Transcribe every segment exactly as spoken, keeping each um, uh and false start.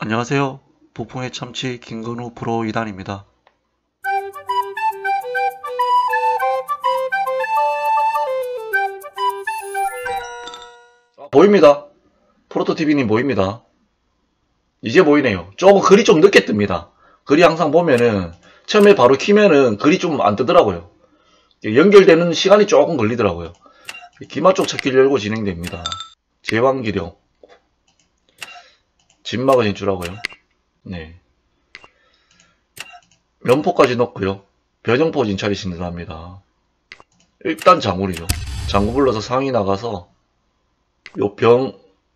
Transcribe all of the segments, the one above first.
안녕하세요. 북풍의 참치 김근우 프로 이 단입니다. 보입니다. 프로토티비님 보입니다. 이제 보이네요. 조금 글이 좀 늦게 뜹니다. 글이 항상 보면은 처음에 바로 키면은 글이 좀 안 뜨더라고요. 연결되는 시간이 조금 걸리더라고요. 기마 쪽 찾기를 열고 진행됩니다. 제왕기령 진막을 진출하고요. 네. 면포까지 넣고요. 변형포 진찰이 진행합니다. 일단 장군이죠. 장군 불러서 상이 나가서 요 병,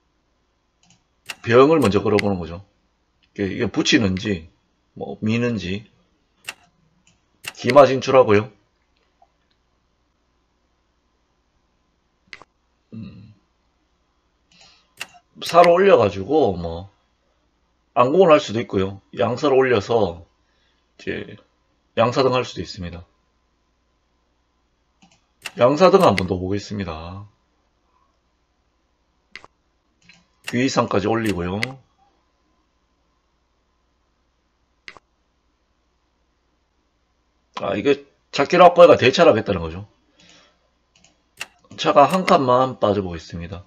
병을 먼저 걸어보는 거죠. 이게 붙이는지, 뭐, 미는지. 기마 진출하고요. 음, 사로 올려가지고, 뭐, 안공을 할 수도 있고요. 양사로 올려서, 이제, 양사등 할 수도 있습니다. 양사등 한번 더 보겠습니다. 귀이상까지 올리고요. 아, 이게 찾기로 학과가 대차를 하겠다는 거죠. 차가 한 칸만 빠져보겠습니다.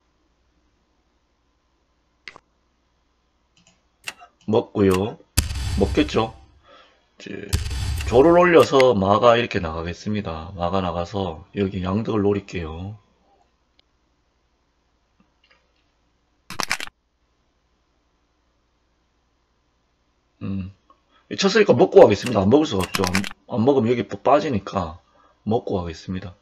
먹고요. 먹겠죠. 이제 조를 올려서 마가 이렇게 나가겠습니다. 마가 나가서 여기 양득을 노릴게요. 음. 쳤으니까 먹고 가겠습니다. 안 먹을 수가 없죠. 안, 안 먹으면 여기 빠지니까 먹고 가겠습니다.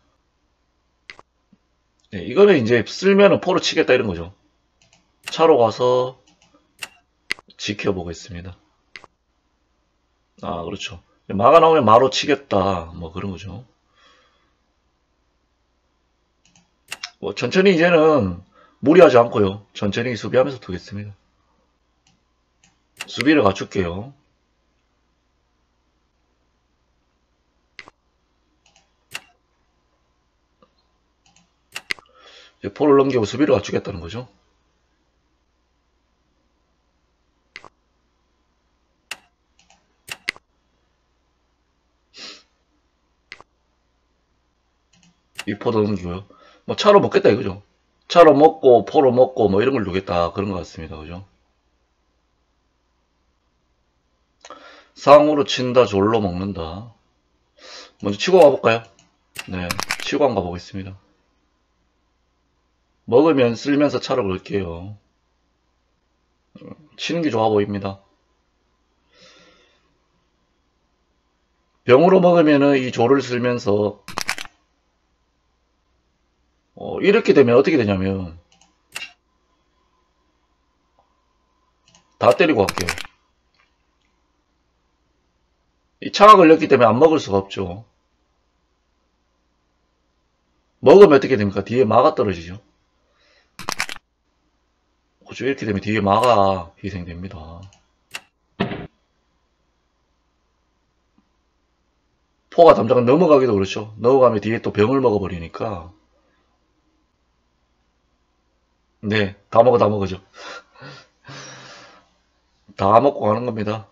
네, 이거는 이제 쓸면은 포로 치겠다 이런 거죠. 차로 가서 지켜보겠습니다. 아, 그렇죠. 마가 나오면 마로 치겠다. 뭐 그런 거죠. 뭐 천천히 이제는 무리하지 않고요. 천천히 수비하면서 두겠습니다. 수비를 갖출게요. 이제 포를 넘기고 수비를 갖추겠다는 거죠. 이 포도 넘기고요. 뭐 차로 먹겠다 이거죠. 차로 먹고 포로 먹고 뭐 이런 걸 두겠다 그런 것 같습니다. 그죠? 상으로 친다 졸로 먹는다. 먼저 치고 가볼까요? 네, 치고 한번 가보겠습니다. 먹으면 쓸면서 차로 걸게요. 치는 게 좋아 보입니다. 병으로 먹으면은 이 조를 쓸면서 어, 이렇게 되면 어떻게 되냐면 다 때리고 갈게요. 이 차가 걸렸기 때문에 안 먹을 수가 없죠. 먹으면 어떻게 됩니까? 뒤에 마가 떨어지죠. 그렇죠. 이렇게 되면 뒤에 마가 희생됩니다. 포가 담장을 넘어가기도 그렇죠. 넘어가면 뒤에 또 병을 먹어버리니까. 네, 다 먹어, 다 먹어죠. 다 먹고 가는 겁니다.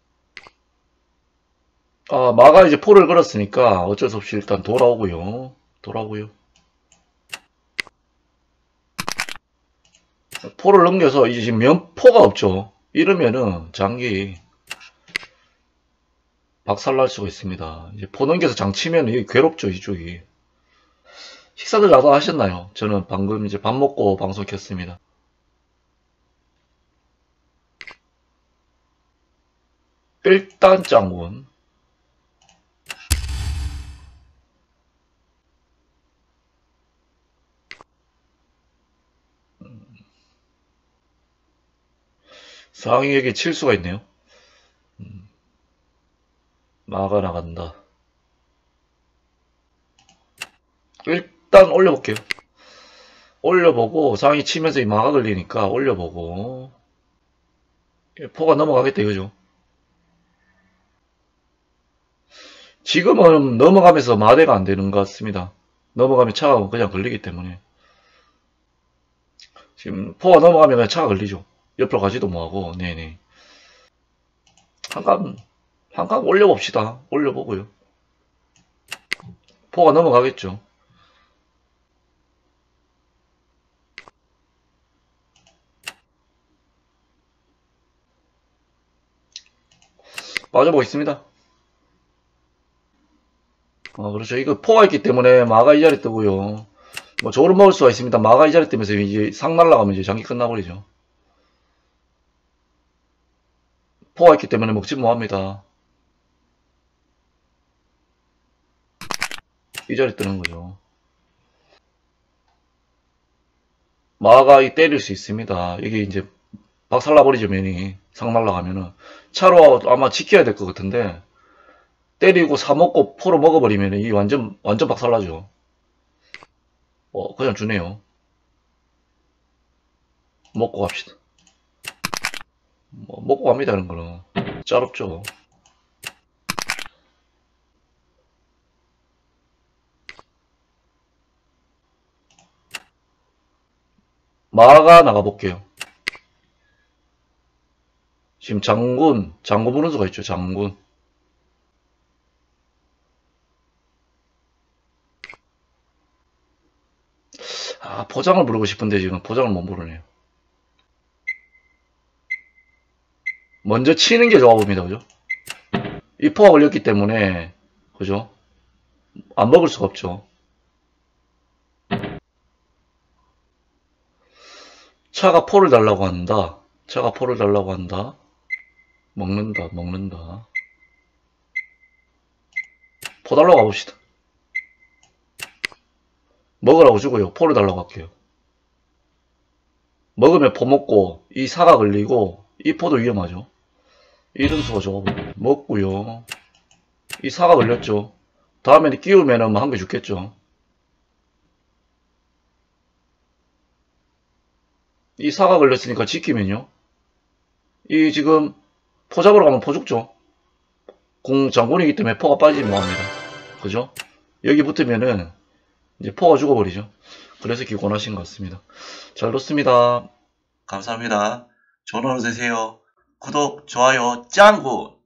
아, 마가 이제 포를 걸었으니까 어쩔 수 없이 일단 돌아오고요. 돌아오고요. 포를 넘겨서 이제 지금 면포가 없죠. 이러면은 장기 박살날 수가 있습니다. 이제 포 넘겨서 장 치면 여기 괴롭죠, 이쪽이. 식사들 다들 하셨나요? 저는 방금 이제 밥 먹고 방송 켰습니다. 일단 장군. 상위에게 칠 수가 있네요. 음, 마가 나간다. 일단 올려볼게요. 올려보고 상위 치면서 이 마가 걸리니까 올려보고 포가 넘어가겠다 이거죠. 지금은 넘어가면서 마대가 안 되는 것 같습니다. 넘어가면 차가 그냥 걸리기 때문에 지금 포가 넘어가면 그냥 차가 걸리죠. 옆으로 가지도 뭐하고. 네네. 한감 한감 올려봅시다. 올려보고요. 포가 넘어가겠죠. 빠져보겠습니다. 어, 그렇죠. 이거 포가 있기 때문에 마가 이 자리 뜨고요. 뭐 저를 먹을 수가 있습니다. 마가 이 자리 뜨면서 이제 상 날라가면 이제 장기 끝나버리죠. 포가 있기 때문에 먹지 뭐합니다. 이 자리 뜨는 거죠. 마가 이 때릴 수 있습니다. 이게 이제 박살나버리죠, 면이. 상 날라가면은. 차로 아마 지켜야 될 것 같은데, 때리고 사 먹고 포로 먹어버리면 이 완전, 완전 박살나죠. 어, 그냥 주네요. 먹고 갑시다. 뭐, 먹고 갑니다, 이런 거는. 짤없죠. 마가 나가볼게요. 지금 장군, 장군 부는 수가 있죠, 장군. 아, 포장을 부르고 싶은데 지금 포장을 못 부르네요. 먼저 치는 게 좋아 보입니다, 그죠? 이 포가 걸렸기 때문에, 그죠? 안 먹을 수가 없죠. 차가 포를 달라고 한다. 차가 포를 달라고 한다. 먹는다, 먹는다. 포 달라고 가봅시다. 먹으라고 주고요. 포를 달라고 할게요. 먹으면 포 먹고, 이 사가 걸리고, 이 포도 위험하죠. 이등수가 좋아 보여요. 먹고요. 이 사가 걸렸죠. 다음에는 끼우면은 뭐 한 개 죽겠죠. 이 사가 걸렸으니까 지키면요. 이 지금 포 잡으러 가면 포 죽죠. 공 장군이기 때문에 포가 빠지면 뭐합니다. 그죠? 여기 붙으면은 이제 포가 죽어버리죠. 그래서 기권하신 것 같습니다. 잘 놓습니다. 감사합니다. 좋은 하루 되세요. 구독, 좋아요, 짱구!